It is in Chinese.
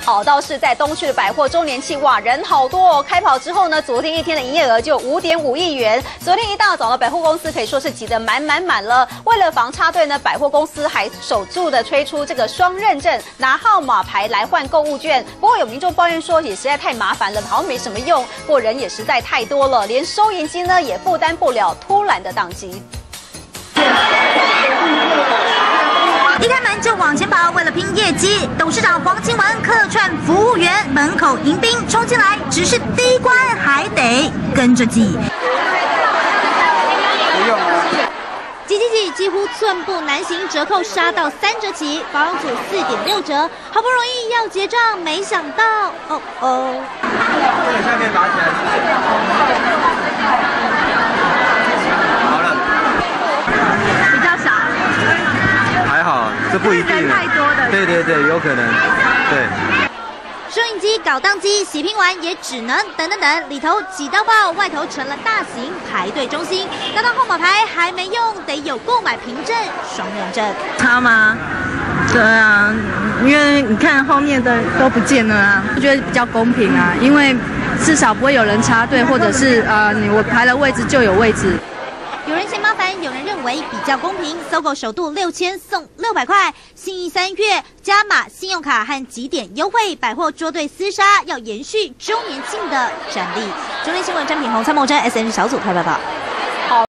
好，倒是在东区的百货周年庆，哇，人好多哦！开跑之后呢，昨天一天的营业额就5.5亿元。昨天一大早呢，百货公司可以说是挤得满了。为了防插队呢，百货公司还守住的推出这个双认证，拿号码牌来换购物券。不过有民众抱怨说，也实在太麻烦了，好像没什么用，不过人也实在太多了，连收银机呢也负担不了突然的宕机。 一开门就往前跑，为了拼业绩，董事长黄清文客串服务员，门口迎宾冲进来，只是第一关还得跟着挤。挤，几乎寸步难行，折扣杀到3折起，保养组4.6折，好不容易要结账，没想到， 下面拔起来。好了， 比较少， 还好，这不一定。 人太多的， 对，有可能，对。 收银机搞宕机，洗拼完也只能等，里头挤到爆，外头成了大型排队中心。拿到号码牌还没用，得有购买凭证、双认证。 差吗？对啊，因为你看后面的都不见了啊，我觉得比较公平啊，因为至少不会有人插队，或者是我排了位置就有位置。 有人嫌麻烦，有人认为比较公平。搜狗首度6000送600块，信义3月加码信用卡和集点优惠，百货捉对厮杀，要延续周年庆的战力。中天新闻张品宏、蔡梦珍 SN 小组台报道。